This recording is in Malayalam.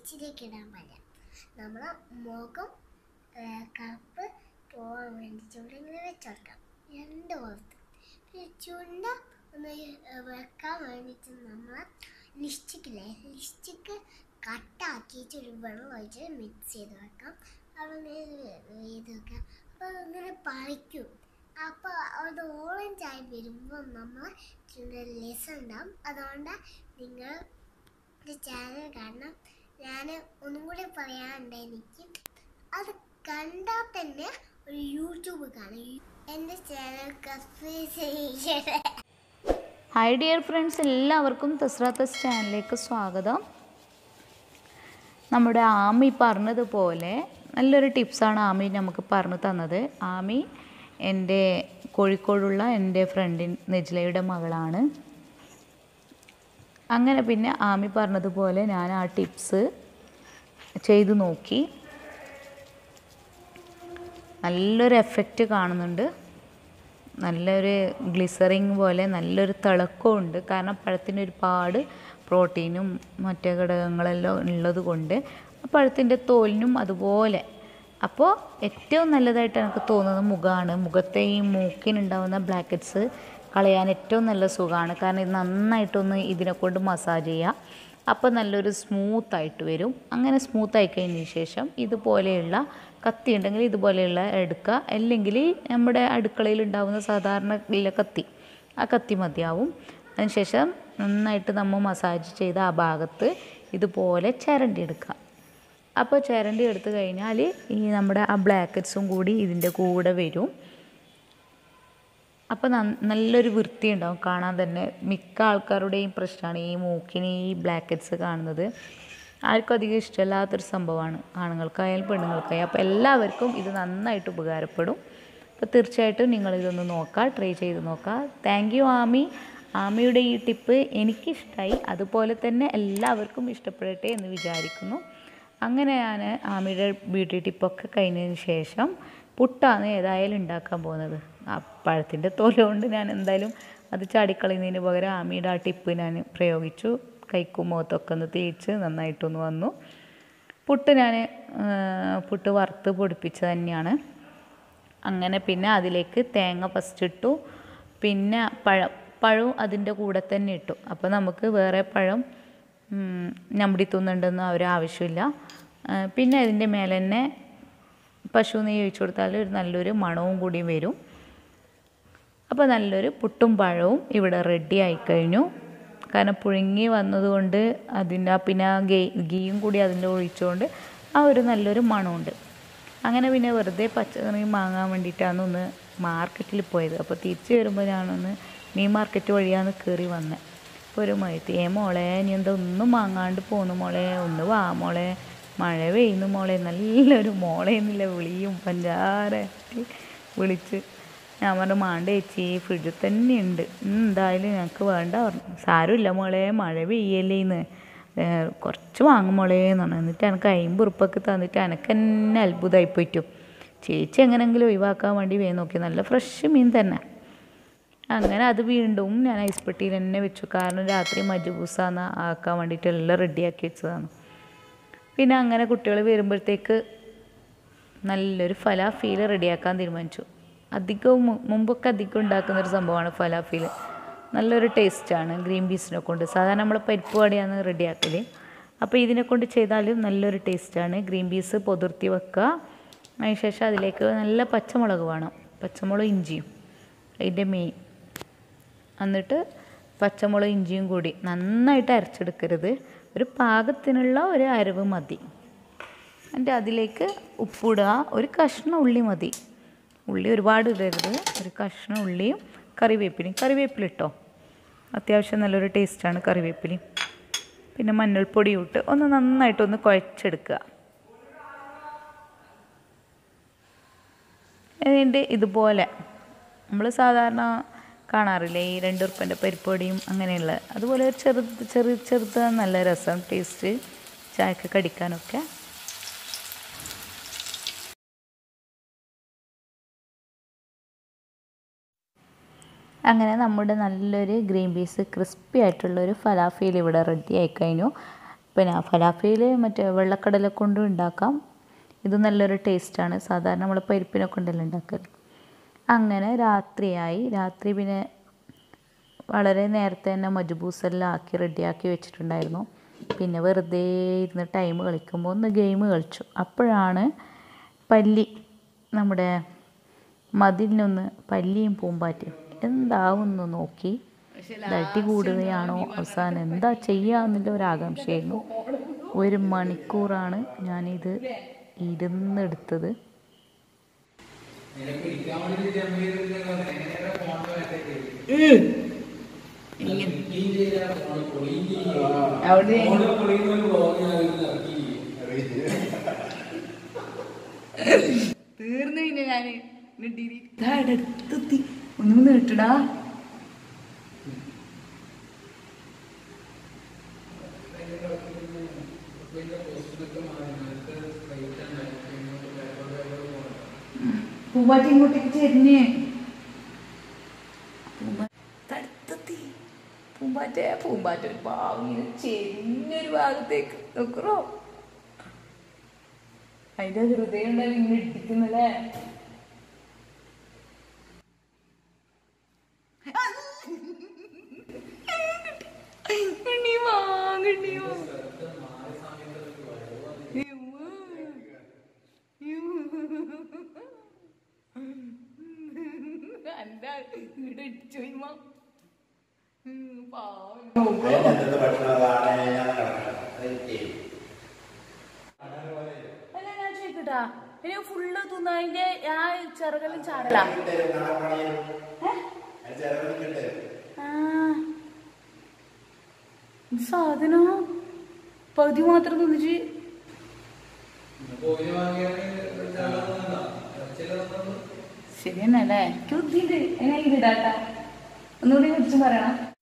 നെച്ചിലേക്ക് ഇടാൻ പറ്റാം. നമ്മളെ മുഖം കറുപ്പ് പോകാൻ വേണ്ടി ചുണ്ടിങ്ങനെ വെച്ചുകൊടുക്കാം. രണ്ട് പുറത്ത്. പിന്നെ ചുണ്ട ഒന്ന് വെക്കാൻ വേണ്ടിയിട്ട് നമ്മൾ ലിപ്സ്റ്റിക്കില്ലേ, ലിപ്സ്റ്റിക്ക് കട്ടാക്കിയിട്ട് ഒരു വെള്ളം ഒഴിച്ച് മിക്സ് ചെയ്ത് വെക്കാം. അവിടെ ചെയ്ത് വെക്കാം. അപ്പോൾ അതിങ്ങനെ പറിക്കും. അപ്പോൾ അത് ഓറഞ്ചായി വരുമ്പോൾ നമ്മൾ ലെസ് ഉണ്ടാവും. അതുകൊണ്ട് നിങ്ങൾ ചാനൽ കാണണം. ഞാൻ ഒന്നും കൂടി പറയാനുണ്ട്. എനിക്ക് അത് കണ്ടാൽ തന്നെ ഒരു യൂട്യൂബ് കാണും. എൻ്റെ ചാനൽ സബ്സ്ക്രൈബ് ചെയ്യണേ. ഹായ് ഡിയർ ഫ്രണ്ട്സ്, എല്ലാവർക്കും തസ്രാത്തസ് ചാനലിലേക്ക് സ്വാഗതം. നമ്മുടെ ആമി പറഞ്ഞതുപോലെ നല്ലൊരു ടിപ്സാണ് ആമി നമുക്ക് പറഞ്ഞു തന്നത്. ആമി എൻ്റെ കോഴിക്കോടുള്ള എൻ്റെ ഫ്രണ്ടിൻ നെജ്ലയുടെ മകളാണ്. അങ്ങനെ പിന്നെ ആമി പറഞ്ഞതുപോലെ ഞാൻ ആ ടിപ്സ് ചെയ്തു നോക്കി. നല്ലൊരു എഫക്റ്റ് കാണുന്നുണ്ട്. നല്ലൊരു ഗ്ലിസറിങ് പോലെ നല്ലൊരു തിളക്കമുണ്ട്. കാരണം പഴത്തിന് ഒരുപാട് പ്രോട്ടീനും മറ്റു ഘടകങ്ങളെല്ലാം ഉള്ളത് കൊണ്ട് പഴത്തിൻ്റെ തോലിനും അതുപോലെ. അപ്പോൾ ഏറ്റവും നല്ലതായിട്ട് എനിക്ക് തോന്നുന്നത് മുഖമാണ്. മുഖത്തെ ഈ മൂക്കിനുണ്ടാകുന്ന ബ്ലാക്കറ്റ്സ് കളയാൻ ഏറ്റവും നല്ല സുഖമാണ്. കാരണം ഇത് നന്നായിട്ടൊന്ന് ഇതിനെക്കൊണ്ട് മസാജ് ചെയ്യുക. അപ്പോൾ നല്ലൊരു സ്മൂത്തായിട്ട് വരും. അങ്ങനെ സ്മൂത്തായി കഴിഞ്ഞതിന് ശേഷം ഇതുപോലെയുള്ള കത്തി ഉണ്ടെങ്കിൽ ഇതുപോലെയുള്ള എടുക്കുക. അല്ലെങ്കിൽ നമ്മുടെ അടുക്കളയിൽ ഉണ്ടാകുന്ന സാധാരണ ഇല്ല കത്തി, ആ കത്തി മതിയാവും. അതിനുശേഷം നന്നായിട്ട് നമ്മൾ മസാജ് ചെയ്ത ആ ഭാഗത്ത് ഇതുപോലെ ചിരണ്ടി എടുക്കുക. അപ്പോൾ ചിരണ്ടി എടുത്തു കഴിഞ്ഞാൽ ഈ നമ്മുടെ ആ ബ്ലാക്കറ്റ്സും കൂടി ഇതിൻ്റെ കൂടെ വരും. അപ്പോൾ നല്ലൊരു വൃത്തി ഉണ്ടാവും കാണാൻ തന്നെ. മിക്ക ആൾക്കാരുടെയും പ്രശ്നമാണ് ഈ മൂക്കിന് ഈ ബ്ലാക്കറ്റ്സ് കാണുന്നത്. ആർക്കും അധികം ഇഷ്ടമില്ലാത്തൊരു സംഭവമാണ്, ആണുങ്ങൾക്കായാലും പെണ്ണുങ്ങൾക്കായാലും. അപ്പോൾ എല്ലാവർക്കും ഇത് നന്നായിട്ട് ഉപകാരപ്പെടും. അപ്പോൾ തീർച്ചയായിട്ടും നിങ്ങളിതൊന്ന് നോക്കുക, ട്രൈ ചെയ്ത് നോക്കുക. Thank you Ami. ആമിയുടെ ഈ ടിപ്പ് എനിക്കിഷ്ടമായി. അതുപോലെ തന്നെ എല്ലാവർക്കും ഇഷ്ടപ്പെടട്ടെ എന്ന് വിചാരിക്കുന്നു. അങ്ങനെ ഞാൻ ആമിയുടെ ബ്യൂട്ടി ടിപ്പൊക്കെ കഴിഞ്ഞതിന് ശേഷം പുട്ടാണ് ഏതായാലും ഉണ്ടാക്കാൻ പോകുന്നത്. ആ പഴത്തിൻ്റെ തോല കൊണ്ട് ഞാൻ എന്തായാലും അത് ചാടിക്കളയുന്നതിന് പകരം ആമിയുടെ ആ ടിപ്പ് ഞാൻ പ്രയോഗിച്ചു. കൈക്കും മുഖത്തൊക്കെ ഒന്ന് തേച്ച് നന്നായിട്ടൊന്ന് വന്നു. പുട്ട് വറുത്ത് പൊടിപ്പിച്ച് തന്നെയാണ്. അങ്ങനെ പിന്നെ അതിലേക്ക് തേങ്ങ ഫസ്റ്റ് ഇട്ടു. പിന്നെ പഴവും അതിൻ്റെ കൂടെ തന്നെ ഇട്ടു. അപ്പോൾ നമുക്ക് വേറെ പഴം ഞമ്പടി തിന്നുണ്ടെന്ന് ഒരാവശ്യമില്ല. പിന്നെ അതിൻ്റെ മേലെ തന്നെ പശു നെയ്യ് ഒഴിച്ചു കൊടുത്താൽ ഒരു നല്ലൊരു മണവും കൂടി വരും. അപ്പോൾ നല്ലൊരു പുട്ടും പഴവും ഇവിടെ റെഡി ആയിക്കഴിഞ്ഞു. കാരണം പുഴുങ്ങി വന്നതുകൊണ്ട് അതിൻ്റെ പിന്നെ ഗീയും കൂടി അതിൻ്റെ ഒഴിച്ചുകൊണ്ട് ആ ഒരു നല്ലൊരു മണമുണ്ട്. അങ്ങനെ പിന്നെ വെറുതെ പച്ചക്കറി വാങ്ങാൻ വേണ്ടിയിട്ടാണ് ഒന്ന് മാർക്കറ്റിൽ പോയത്. അപ്പോൾ തിരിച്ച് വരുമ്പോൾ ഞാനൊന്ന് മീൻ മാർക്കറ്റ് വഴിയാണ് കയറി വന്നത്. അപ്പോൾ ഒരു മഴത്ത് മോളെ ഇനി എന്താ ഒന്നും വാങ്ങാണ്ട് പോന്നു മോളെ, ഒന്ന് വാ മോളെ, മഴ പെയ്യുന്നു മോളെ, നല്ലൊരു മോളെ എന്നില്ല വിളിയും പഞ്ചാര വിളിച്ച്. ഞാൻ പറഞ്ഞു മാണ്ട ചേച്ചി ഫ്രിഡ്ജിൽ തന്നെ ഉണ്ട്, എന്തായാലും ഞങ്ങൾക്ക് വേണ്ട പറഞ്ഞു. സാരമില്ല മോളെ മഴ പെയ്യല്ലേന്ന്, കുറച്ച് വാങ്ങും മോളെ എന്ന് പറഞ്ഞു. എന്നിട്ട് എനിക്ക് 50 ഉറുപ്പൊക്കെ തന്നിട്ട് എനിക്ക് തന്നെ അത്ഭുതമായി പോയിട്ടു. ചേച്ചി എങ്ങനെയെങ്കിലും ഒഴിവാക്കാൻ വേണ്ടി വേഗം നോക്കി. നല്ല ഫ്രഷ് മീൻ തന്നെ. അങ്ങനെ അത് വീണ്ടും ഞാൻ ഐസ് പെട്ടിയിൽ തന്നെ വെച്ചു. കാരണം രാത്രി മജ്ബൂസാന്ന് ആക്കാൻ വേണ്ടിയിട്ട് എല്ലാം റെഡിയാക്കി വെച്ചതാണ്. പിന്നെ അങ്ങനെ കുട്ടികൾ വരുമ്പോഴത്തേക്ക് നല്ലൊരു ഫലാഫീൽ റെഡിയാക്കാൻ തീരുമാനിച്ചു. മുമ്പൊക്കെ അധികം ഉണ്ടാക്കുന്നൊരു സംഭവമാണ് ഫലാഫീൽ. നല്ലൊരു ടേസ്റ്റാണ് ഗ്രീൻ പീസിനെ കൊണ്ട്. സാധാരണ നമ്മൾ പരിപ്പ് വടയാണ് റെഡിയാക്കൽ. അപ്പോൾ ഇതിനെ കൊണ്ട് ചെയ്താലും നല്ലൊരു ടേസ്റ്റാണ്. ഗ്രീൻ പീസ് പൊതിർത്തി വെക്കുക. അതിനുശേഷം അതിലേക്ക് നല്ല പച്ചമുളക് വേണം, പച്ചമുളക് ഇഞ്ചിയും അതിൻ്റെ മെയിൻ. എന്നിട്ട് പച്ചമുളക് ഇഞ്ചിയും കൂടി നന്നായിട്ട് അരച്ചെടുക്കരുത്, ഒരു പാകത്തിനുള്ള ഒരു അരവ് മതി. എന്നിട്ട് അതിലേക്ക് ഉപ്പിടുക. ഒരു കഷ്ണം ഉള്ളി മതി, ഉള്ളി ഒരുപാട് ഇടരുത്. ഒരു കഷ്ണം ഉള്ളിയും കറിവേപ്പിലിട്ടോ, അത്യാവശ്യം നല്ലൊരു ടേസ്റ്റാണ് കറിവേപ്പിലയും. പിന്നെ മഞ്ഞൾപ്പൊടിയും ഇട്ട് ഒന്ന് നന്നായിട്ടൊന്ന് കുഴച്ചെടുക്കുക. എന്നിട്ട് ഇതുപോലെ നമ്മൾ സാധാരണ കാണാറില്ലേ ഈ 2 ഉറുപ്പിൻ്റെ പരിപ്പൊടിയും അങ്ങനെയുള്ള, അതുപോലെ ചെറുത് നല്ല രസം ടേസ്റ്റ് ചായക്ക് കടിക്കാനൊക്കെ. അങ്ങനെ നമ്മുടെ നല്ലൊരു ഗ്രീൻ പീസ് ക്രിസ്പി ആയിട്ടുള്ളൊരു ഫലാഫീൽ ഇവിടെ റെഡി ആയിക്കഴിഞ്ഞു. പിന്നെ ഫലാഫിൽ മറ്റേ വെള്ളക്കടല കൊണ്ട് ഉണ്ടാക്കാം. ഇത് നല്ലൊരു ടേസ്റ്റാണ്. സാധാരണ നമ്മൾ പരിപ്പിനെ കൊണ്ടല്ല ഉണ്ടാക്കൽ. അങ്ങനെ രാത്രിയായി. രാത്രി പിന്നെ വളരെ നേരത്തെ തന്നെ മജ്ബൂസെല്ലാം ആക്കി റെഡിയാക്കി വെച്ചിട്ടുണ്ടായിരുന്നു. പിന്നെ വെറുതെ ഇരുന്ന് ടൈം കളിക്കുമ്പോൾ ഒന്ന് ഗെയിം കളിച്ചു. അപ്പോഴാണ് പല്ലി, നമ്മുടെ മതിലിനൊന്ന് പല്ലിയും പൂമ്പാറ്റയും എന്താവുമെന്ന് നോക്കി തട്ടി കൂടുകയാണോ, അവസാനം എന്താ ചെയ്യാമെന്നുള്ള ഒരാകാംക്ഷയായിരുന്നു. 1 മണിക്കൂറാണ് ഞാനിത് ഇരുന്നെടുത്തത്. തീർന്നു പിന്നെ ഞാന് അടുത്തെത്തി. ഒന്നും നീട്ടടാ. പൂമ്പാറ്റ ഇങ്ങോട്ടേക്ക് ചെരിഞ്ഞ് തടുത്തെത്തി. പൂമ്പാറ്റ ഒരു പാവം ചെരിഞ്ഞൊരു ഭാഗത്തേക്ക് നോക്കറോ. അതിന്റെ ഹൃദയം ഉണ്ടാവും ഇങ്ങനെ ഇടിക്കുന്നല്ലേ. ഫുള്ള് തിന്നതിന്റെ ആ ചെറുകളും ചാടല സാധനോ പകുതി മാത്രം തിന്നിച്ച്. ശരിയെന്നല്ലേ? എനിക്ക് ബുദ്ധിയുണ്ട്. എങ്ങനെ ഇടാട്ടാ ഒന്നുകൂടി കുറിച്ച് പറയണം.